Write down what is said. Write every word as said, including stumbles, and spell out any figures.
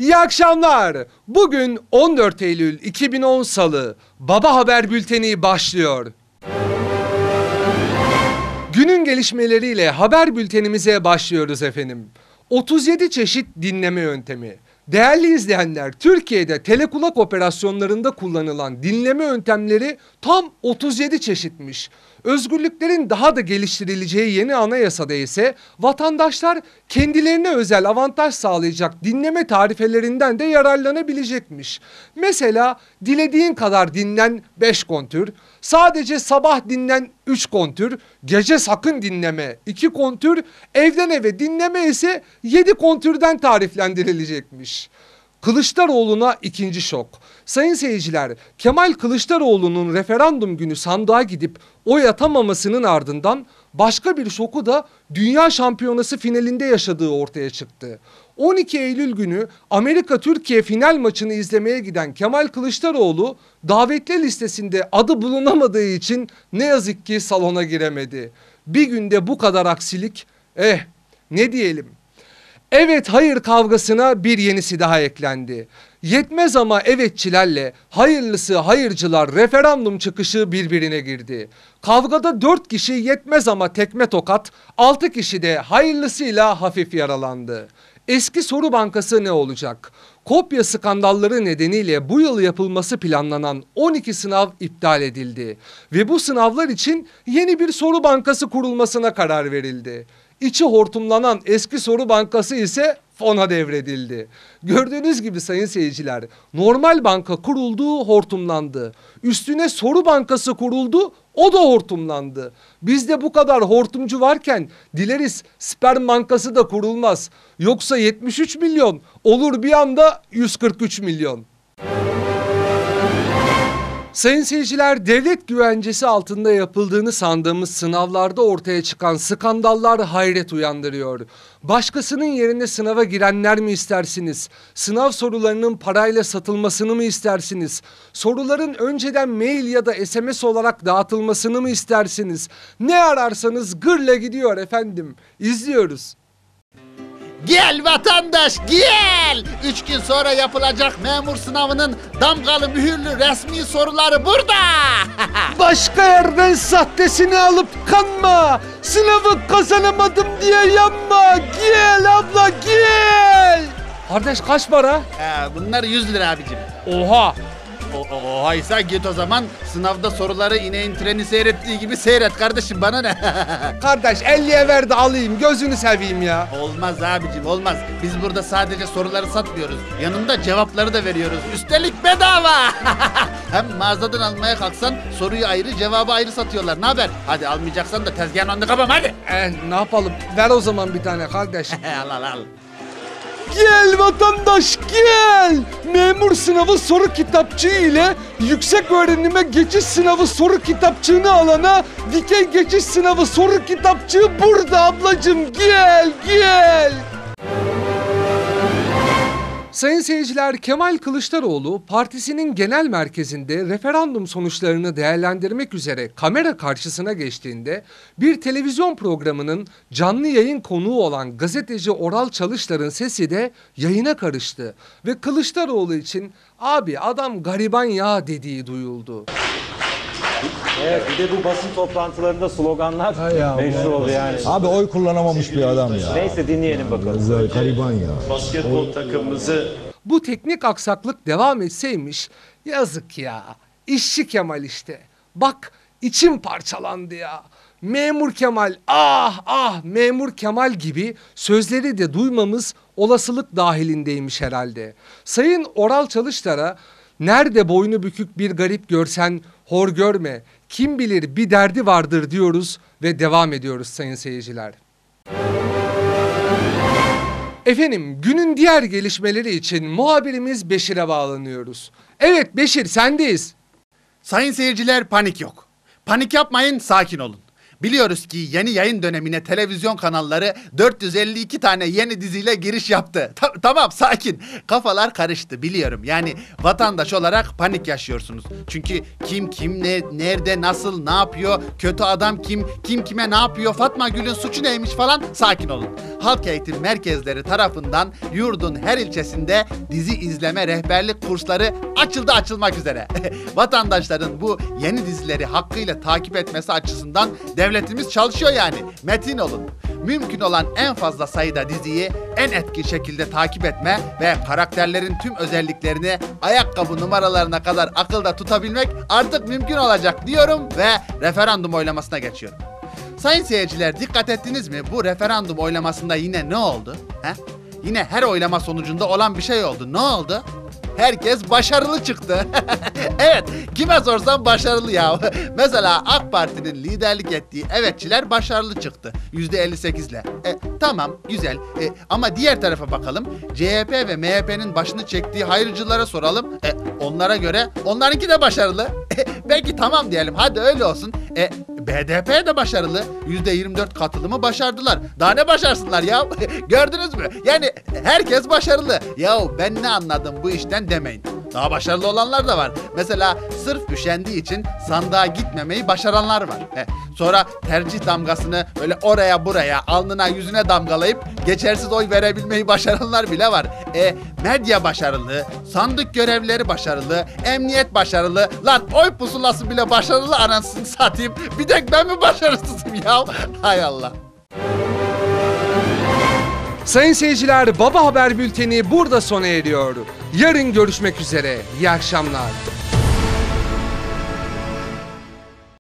İyi akşamlar. Bugün on dört Eylül iki bin on Salı. Baba Haber Bülteni başlıyor. Günün gelişmeleriyle haber bültenimize başlıyoruz efendim. otuz yedi çeşit dinleme yöntemi. Değerli izleyenler, Türkiye'de telekulak operasyonlarında kullanılan dinleme yöntemleri tam otuz yedi çeşitmiş. Özgürlüklerin daha da geliştirileceği yeni anayasada ise vatandaşlar kendilerine özel avantaj sağlayacak dinleme tarifelerinden de yararlanabilecekmiş. Mesela dilediğin kadar dinlen beş kontür, sadece sabah dinlen üç kontür, gece sakın dinleme iki kontür, evden eve dinleme ise yedi kontürden tariflendirilecekmiş. Kılıçdaroğlu'na ikinci şok. Sayın seyirciler, Kemal Kılıçdaroğlu'nun referandum günü sandığa gidip oy atamamasının ardından başka bir şoku da Dünya Şampiyonası finalinde yaşadığı ortaya çıktı. on iki Eylül günü Amerika-Türkiye final maçını izlemeye giden Kemal Kılıçdaroğlu davetli listesinde adı bulunamadığı için ne yazık ki salona giremedi. Bir günde bu kadar aksilik, eh ne diyelim. Evet hayır kavgasına bir yenisi daha eklendi. Yetmez ama evetçilerle hayırlısı hayırcılar referandum çıkışı birbirine girdi. Kavgada dört kişi yetmez ama tekme tokat, altı kişi de hayırlısıyla hafif yaralandı. Eski soru bankası ne olacak? Kopya skandalları nedeniyle bu yıl yapılması planlanan on iki sınav iptal edildi. Ve bu sınavlar için yeni bir soru bankası kurulmasına karar verildi. İçi hortumlanan eski soru bankası ise fona devredildi. Gördüğünüz gibi sayın seyirciler, normal banka kuruldu, hortumlandı. Üstüne soru bankası kuruldu, o da hortumlandı. Bizde bu kadar hortumcu varken dileriz sperm bankası da kurulmaz. Yoksa yetmiş üç milyon olur bir anda yüz kırk üç milyon. Sayın seyirciler, devlet güvencesi altında yapıldığını sandığımız sınavlarda ortaya çıkan skandallar hayret uyandırıyor. Başkasının yerine sınava girenler mi istersiniz? Sınav sorularının parayla satılmasını mı istersiniz? Soruların önceden mail ya da S M S olarak dağıtılmasını mı istersiniz? Ne ararsanız gırla gidiyor efendim. İzliyoruz. Gel vatandaş gel! Üç gün sonra yapılacak memur sınavının damgalı mühürlü resmi soruları burada! Başka yerden sahtesini alıp kanma! Sınavı kazanamadım diye yanma! Gel abla gel! Kardeş kaç para? Ee, bunlar yüz lira abicim. Oha! O, o, oysa git o zaman sınavda soruları ineğin treni seyrettiği gibi seyret kardeşim, bana ne? Kardeş elliye ver de alayım, gözünü seveyim ya. Olmaz abicim olmaz. Biz burada sadece soruları satmıyoruz. Yanında cevapları da veriyoruz. Üstelik bedava. Hem mağazadan almaya kalksan soruyu ayrı cevabı ayrı satıyorlar. Ne haber? Hadi almayacaksan da tezgahın önünde kapam hadi. Eh, ne yapalım? Ver o zaman bir tane kardeş. al al al. Gel vatandaş gel! Memur sınavı soru kitapçığı ile yüksek öğrenime geçiş sınavı soru kitapçığını alana dikey geçiş sınavı soru kitapçığı burada ablacığım, gel gel! Sayın seyirciler, Kemal Kılıçdaroğlu partisinin genel merkezinde referandum sonuçlarını değerlendirmek üzere kamera karşısına geçtiğinde bir televizyon programının canlı yayın konuğu olan gazeteci Oral Çalışlar'ın sesi de yayına karıştı ve Kılıçdaroğlu için "Abi adam gariban ya" dediği duyuldu. Evet, bir de bu basın toplantılarında sloganlar meşhur oldu yani. Abi oy kullanamamış bir adam ya. Neyse dinleyelim bakalım. Gariban ya. Basketbol takımımızı Bu teknik aksaklık devam etseymiş, yazık ya. İşçi Kemal işte. Bak içim parçalandı ya. Memur Kemal, ah ah Memur Kemal gibi sözleri de duymamız olasılık dahilindeymiş herhalde. Sayın Oral Çalışlar'a "Nerede boynu bükük bir garip görsen hor görme, kim bilir bir derdi vardır" diyoruz ve devam ediyoruz sayın seyirciler. Efendim, günün diğer gelişmeleri için muhabirimiz Beşir'e bağlanıyoruz. Evet Beşir, sendeyiz. Sayın seyirciler, panik yok. Panik yapmayın, sakin olun. Biliyoruz ki yeni yayın dönemine televizyon kanalları dört yüz elli iki tane yeni diziyle giriş yaptı. Ta- tamam sakin. Kafalar karıştı biliyorum. Yani vatandaş olarak panik yaşıyorsunuz. Çünkü kim kim ne nerede nasıl ne yapıyor? Kötü adam kim? Kim kime ne yapıyor? Fatma Gül'ün suçu neymiş falan? Sakin olun. Halk eğitim merkezleri tarafından yurdun her ilçesinde dizi izleme rehberlik kursları açıldı açılmak üzere. Vatandaşların bu yeni dizileri hakkıyla takip etmesi açısından devletimiz çalışıyor yani. Metin olun. Mümkün olan en fazla sayıda diziyi en etkin şekilde takip etme ve karakterlerin tüm özelliklerini ayakkabı numaralarına kadar akılda tutabilmek artık mümkün olacak diyorum ve referandum oylamasına geçiyorum. Sayın seyirciler dikkat ettiniz mi? Bu referandum oylamasında yine ne oldu? He? Yine her oylama sonucunda olan bir şey oldu. Ne oldu? Herkes başarılı çıktı. Evet, kime sorsam başarılı ya. Mesela AK Parti'nin liderlik ettiği evetçiler başarılı çıktı. yüzde elli sekizle. E, tamam, güzel. E, ama diğer tarafa bakalım. C H P ve M H P'nin başını çektiği hayırcılara soralım. E, onlara göre onlarınki de başarılı. E, peki tamam diyelim, hadi öyle olsun. E, B D P de başarılı. yüzde yirmi dört katılımı başardılar. Daha ne başarsınlar ya? Gördünüz mü? Yani herkes başarılı. Yahu ben ne anladım bu işten demeyin. Daha başarılı olanlar da var. Mesela sırf üşendiği için sandığa gitmemeyi başaranlar var. He. Sonra tercih damgasını öyle oraya buraya, alnına yüzüne damgalayıp geçersiz oy verebilmeyi başaranlar bile var. E, medya başarılı, sandık görevlileri başarılı, emniyet başarılı. Lan oy pusulası bile başarılı anasını satayım. Bir tek ben mi başarısızım ya? Hay Allah. Sayın seyirciler, Baba Haber Bülteni burada sona eriyor. Yarın görüşmek üzere. İyi akşamlar.